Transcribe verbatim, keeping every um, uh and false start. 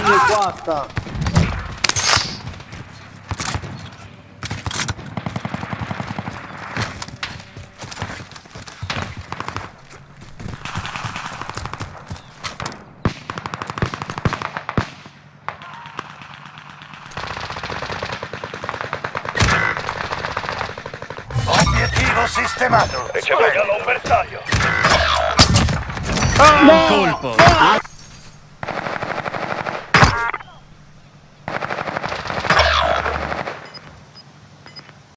Vieni qua sta. Sistemato! Ricevuto un bersaglio! Ah! Colpo!